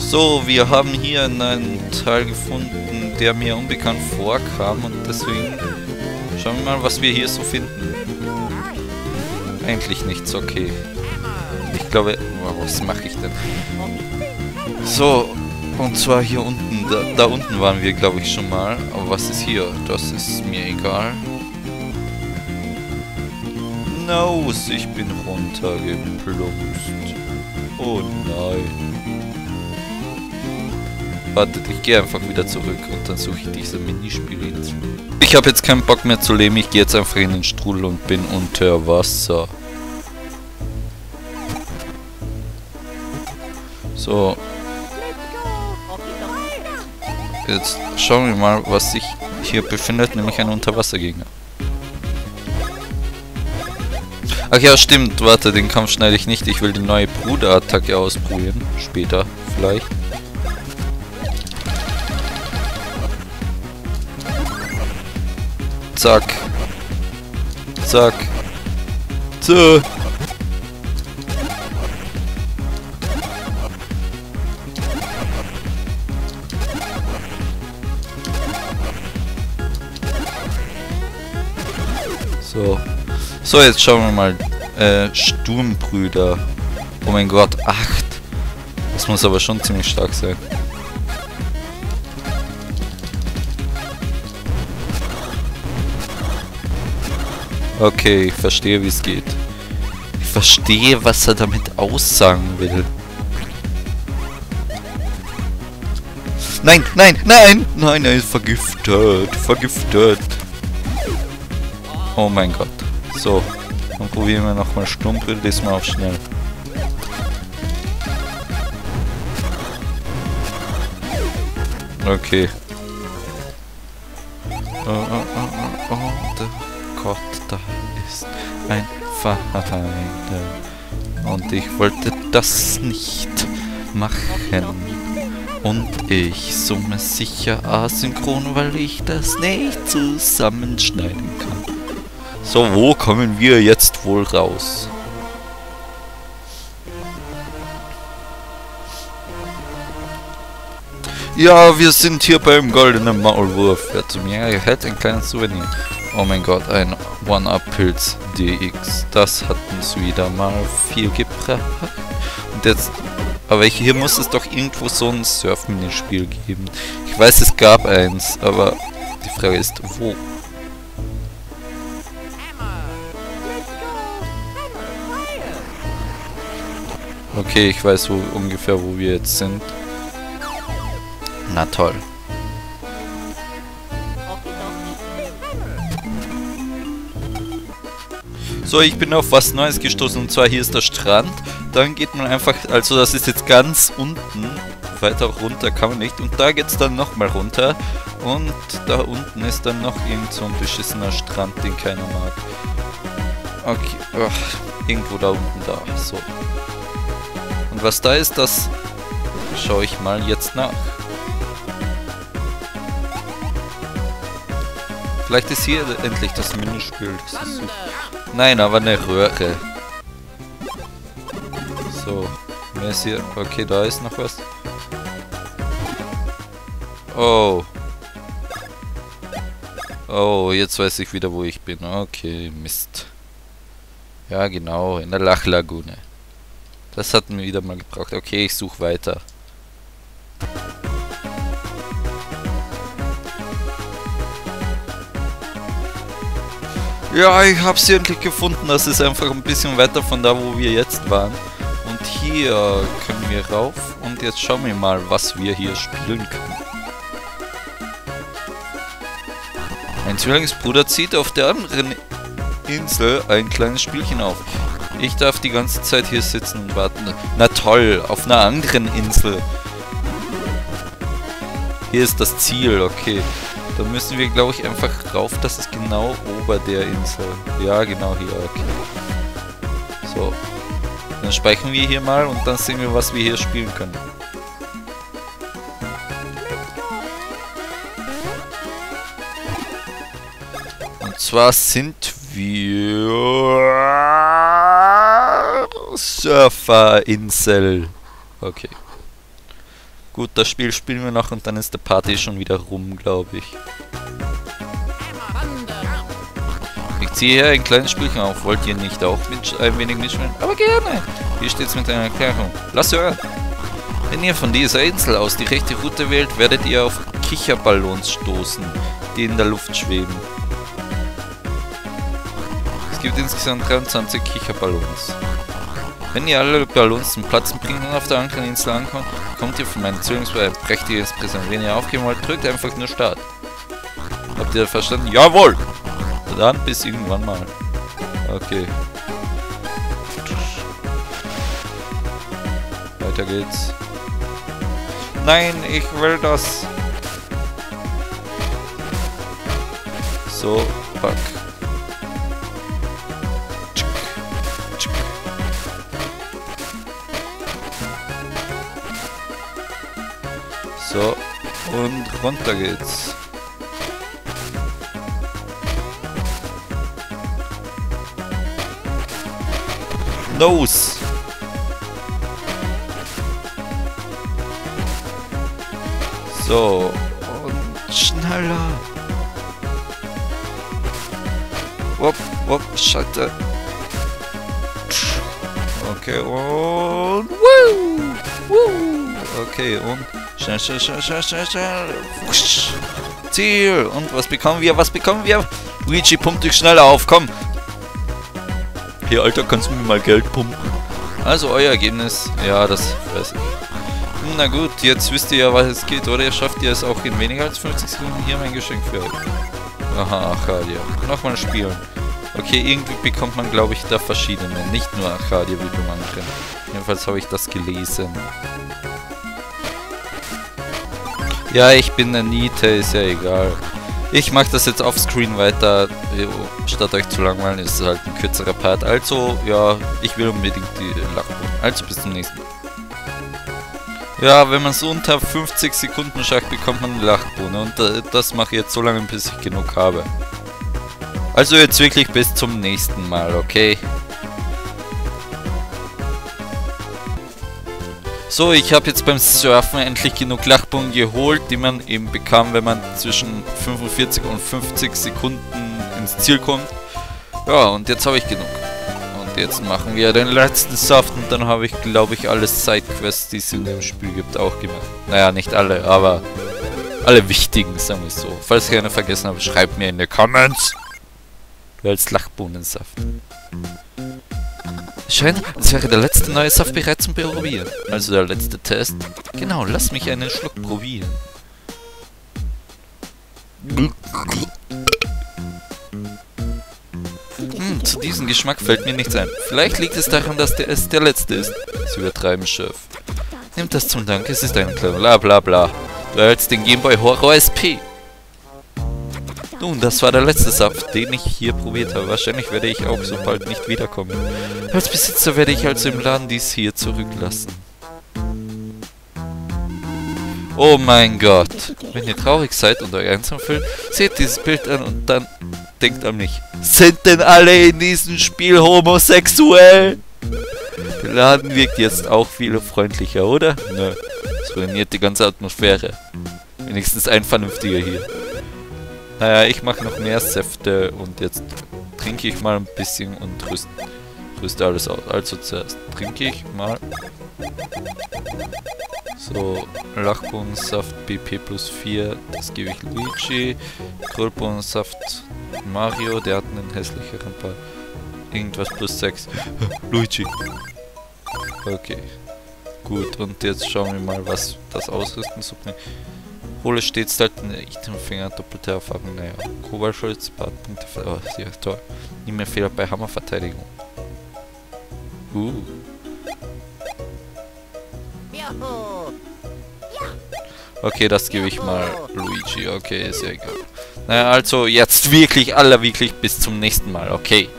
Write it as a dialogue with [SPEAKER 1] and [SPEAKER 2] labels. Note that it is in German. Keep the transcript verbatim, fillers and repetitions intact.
[SPEAKER 1] So, wir haben hier einen Teil gefunden, der mir unbekannt vorkam und deswegen schauen wir mal, was wir hier so finden. Eigentlich nichts, okay. Ich glaube, wow, was mache ich denn? So, und zwar hier unten, da, da unten waren wir, glaube ich, schon mal. Aber was ist hier? Das ist mir egal. Naus, ich bin runtergeplumpst. Oh nein. Wartet, ich gehe einfach wieder zurück und dann suche ich diese Minispielinsel. Ich habe jetzt keinen Bock mehr zu leben, ich gehe jetzt einfach in den Strudel und bin unter Wasser. So. Jetzt schauen wir mal, was sich hier befindet, nämlich ein Unterwassergegner. Ach ja, stimmt, warte, den Kampf schneide ich nicht. Ich will die neue Bruderattacke ausprobieren. Später, vielleicht. Zack. Zack. So. So. So, jetzt schauen wir mal. Äh, Sturmbrüder. Oh mein Gott, acht. Das muss aber schon ziemlich stark sein. Okay, ich verstehe, wie es geht. Ich verstehe, was er damit aussagen will. Nein, nein, nein! Nein, er ist vergiftet. Vergiftet. Oh mein Gott. So, dann probieren wir nochmal Sturmbrüder, diesmal auf schnell. Okay. Oh, oh, oh, oh, oh, der Gott, da ist ein Feind. Und ich wollte das nicht machen. Und ich summe sicher asynchron, weil ich das nicht zusammenschneiden kann. So, wo kommen wir jetzt wohl raus? Ja, wir sind hier beim goldenen Maulwurf. Wer zu mir erhält ein kleines Souvenir. Oh mein Gott, ein One-Up-Pilz D X. Das hat uns wieder mal viel gebracht. Und jetzt... Aber hier muss es doch irgendwo so ein Surf-Minispiel geben. Ich weiß, es gab eins, aber die Frage ist, wo? Okay, ich weiß wo, ungefähr, wo wir jetzt sind. Na toll. So, ich bin auf was Neues gestoßen und zwar hier ist der Strand. Dann geht man einfach, also das ist jetzt ganz unten, weiter runter kann man nicht. Und da geht es dann nochmal runter. Und da unten ist dann noch irgend so ein beschissener Strand, den keiner mag. Okay, ach, irgendwo da unten da, so. Und was da ist, das schaue ich mal jetzt nach. Vielleicht ist hier endlich das Minispiel. Das ist so. Nein, aber eine Röhre. So, mehr ist hier. Okay, da ist noch was. Oh. Oh, jetzt weiß ich wieder, wo ich bin. Okay, Mist. Ja, genau, in der Lachlagune. Das hat mir wieder mal gebraucht. Okay, ich suche weiter. Ja, ich habe sie endlich gefunden. Das ist einfach ein bisschen weiter von da, wo wir jetzt waren. Und hier können wir rauf. Und jetzt schauen wir mal, was wir hier spielen können. Ein Zwillingsbruder zieht auf der anderen Insel ein kleines Spielchen auf. Ich darf die ganze Zeit hier sitzen und warten. Na toll, auf einer anderen Insel. Hier ist das Ziel, okay. Da müssen wir, glaube ich, einfach rauf. Das ist genau ober der Insel. Ja, genau hier, okay. So. Dann speichern wir hier mal und dann sehen wir, was wir hier spielen können. Und zwar sind wir... Surferinsel. Okay. Gut, das Spiel spielen wir noch und dann ist der Party schon wieder rum, glaube ich. Ich ziehe hier ein kleines Spielchen auf. Wollt ihr nicht auch mit, ein wenig mitspielen? Aber gerne! Hier steht's mit einer Erklärung. Lass hören! Wenn ihr von dieser Insel aus die rechte Route wählt, werdet ihr auf Kicherballons stoßen, die in der Luft schweben. Es gibt insgesamt dreiundzwanzig Kicherballons. Wenn ihr alle Ballons zum Platzen bringt und auf der anderen Insel ankommt, bekommt ihr von meinem Zwillingsbruder ein prächtiges Präsent. Wenn ihr aufgeben wollt, drückt einfach nur Start. Habt ihr das verstanden? Jawohl! Dann bis irgendwann mal. Okay. Weiter geht's. Nein, ich will das. So, fuck. So, und runter geht's. Nose! So, und schneller! Wupp, wupp, Schalter. Okay, und... Woo! Woo! Okay, und... Schnell, schnell, schnell, schnell, schnell, schnell. Wusch. Ziel! Und was bekommen wir? Was bekommen wir? Luigi, pump dich schneller auf, komm! Hey, Alter, kannst du mir mal Geld pumpen? Also, euer Ergebnis, ja, das weiß ich. Na gut, jetzt wisst ihr ja, was es geht, oder? Ihr schafft ihr es auch in weniger als fünfzig Sekunden. Hier mein Geschenk für euch. Aha, Arcadia. Nochmal spielen. Okay, irgendwie bekommt man, glaube ich, da verschiedene. Nicht nur Arcadia wie beim anderen. Jedenfalls habe ich das gelesen. Ja, ich bin der Niete, ist ja egal. Ich mache das jetzt offscreen weiter, statt euch zu langweilen, ist es halt ein kürzerer Part. Also, ja, ich will unbedingt die Lachbohnen. Also bis zum nächsten Mal. Ja, wenn man es unter fünfzig Sekunden schafft, bekommt man eine Lachbohne. Und das mache ich jetzt so lange, bis ich genug habe. Also jetzt wirklich bis zum nächsten Mal, okay? So, ich habe jetzt beim Surfen endlich genug Lachbohnen geholt, die man eben bekam, wenn man zwischen fünfundvierzig und fünfzig Sekunden ins Ziel kommt. Ja, und jetzt habe ich genug. Und jetzt machen wir den letzten Saft und dann habe ich, glaube ich, alle Sidequests, die es in dem Spiel gibt, auch gemacht. Naja, nicht alle, aber alle wichtigen, sagen wir es so. Falls ich eine vergessen habe, schreibt mir in die Comments. Als Lachbohnensaft. Es scheint, als wäre der letzte neue Saft bereit zum Probieren. Also der letzte Test. Genau, lass mich einen Schluck probieren. Hm, zu diesem Geschmack fällt mir nichts ein. Vielleicht liegt es daran, dass der es der letzte ist. Sie übertreiben, Chef. Nimmt das zum Dank, es ist ein kleiner bla bla bla. Du erhältst den Game Boy Horror S P. Nun, das war der letzte Saft, den ich hier probiert habe. Wahrscheinlich werde ich auch so bald nicht wiederkommen. Als Besitzer werde ich also im Laden dies hier zurücklassen. Oh mein Gott. Wenn ihr traurig seid und euch einsam fühlt, seht dieses Bild an und dann denkt an mich. Sind denn alle in diesem Spiel homosexuell? Der Laden wirkt jetzt auch viel freundlicher, oder? Nö. Es ruiniert die ganze Atmosphäre. Wenigstens ein vernünftiger hier. Naja, ich mache noch mehr Säfte und jetzt trinke ich mal ein bisschen und rüste, rüste alles aus. Also zuerst trinke ich mal. So, Lachbohnensaft B P plus vier, das gebe ich Luigi. Grillbohnensaft Mario, der hat einen hässlicheren Part. Irgendwas plus sechs. Luigi. Okay. Gut, und jetzt schauen wir mal, was das Ausrüsten so bringt. Hole stets selten Itemfinger, doppelte Erfahrung, naja. Kobaltschutz, Badpunkte, oh, ja, toll. Nie mehr Fehler bei Hammerverteidigung. Uh. Okay, das gebe ich mal Luigi, okay, ist ja egal. Naja, also jetzt wirklich, aller wirklich bis zum nächsten Mal, okay.